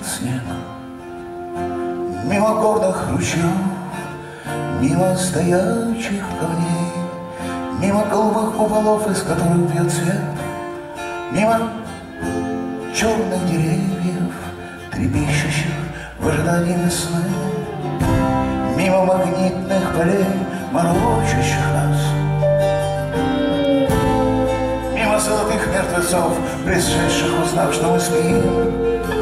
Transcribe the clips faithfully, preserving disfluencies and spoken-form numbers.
снег, мимо горных ручьев, мимо стоячих камней, мимо голубых куполов, из которых бьет свет, мимо черных деревьев, трепещущих в ожидании весны, мимо магнитных полей, морочащих нас, мимо золотых мертвецов, пришедших, узнав, что мы спим,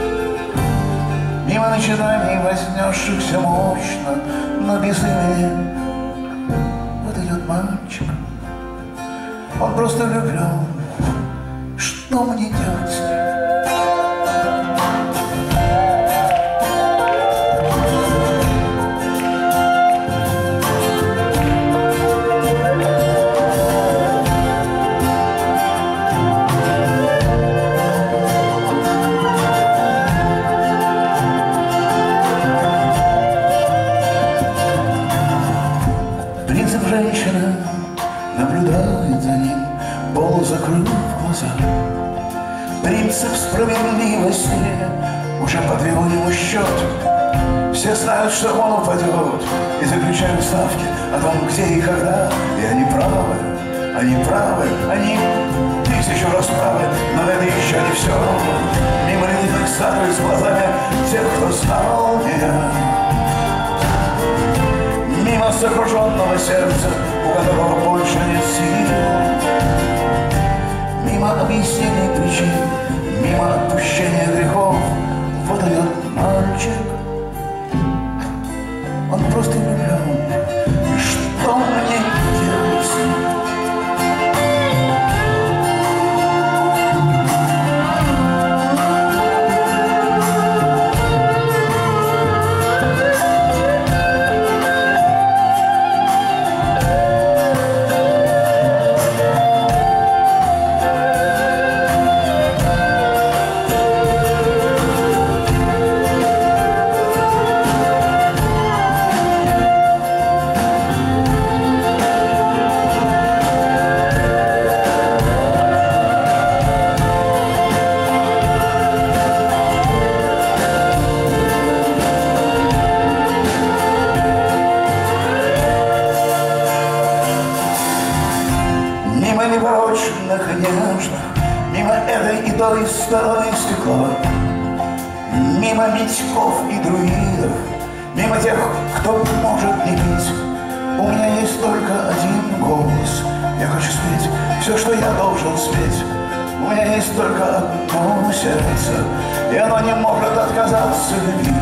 мимо начинаний, вознесшихся мощно, но без имени. Вот идет мальчик, он просто влюблен. Что мне делать с ним? Женщина наблюдает за ним, полузакрыв глаза. Принцип справедливости уже подвел ему счет. Все знают, что он упадет, и заключают ставки о том, где и когда. И они правы, они правы, они тысячу раз правы, но это еще не все. Мимо ледяных статуй с глазами тех, кто знал меня, мимо сокрушенного сердца, у которого больше нет сил, мимо объяснений причин, мимо отпущения грехов. Вот идет мальчик, он просто влюблен. И что мне делать с ним? Мимо непорочных и нежных, мимо этой и той стороны стекла, мимо митьков и друидов, мимо тех, кто может не пить. У меня есть только один голос, я хочу спеть все, что я должен спеть. У меня есть только одно сердце, и оно не может отказаться любить.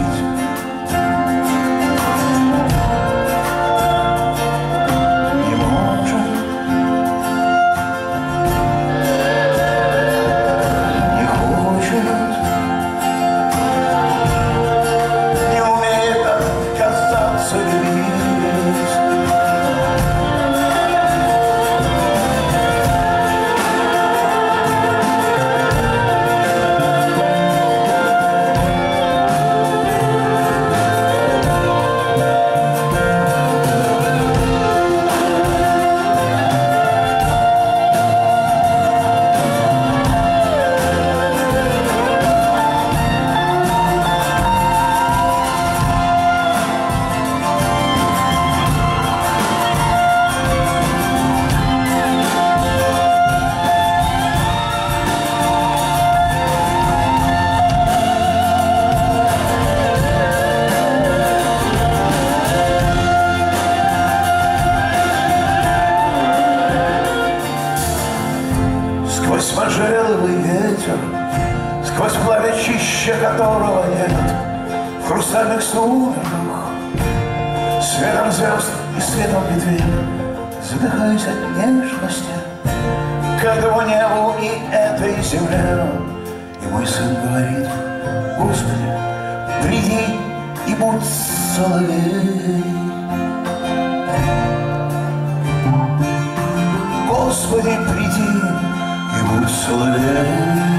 Сквозь можжевеловый ветер, сквозь пламя чище которого нет, в хрустальных сумерках, светом звезд и светом ветвей, задыхаюсь от нежности к этому небу и этой земле. И мой сын говорит: Господи, приди и будь соловей. Господи, приди и будь соловей.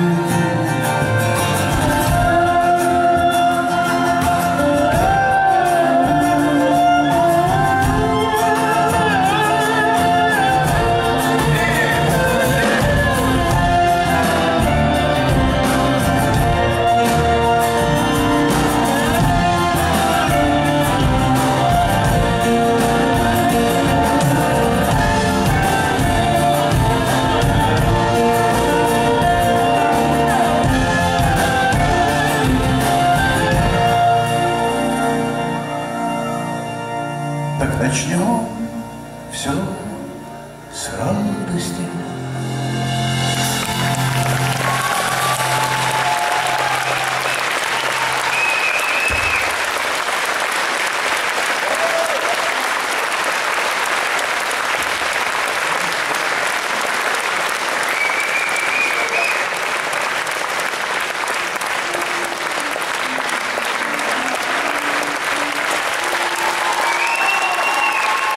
Начнем все с радости.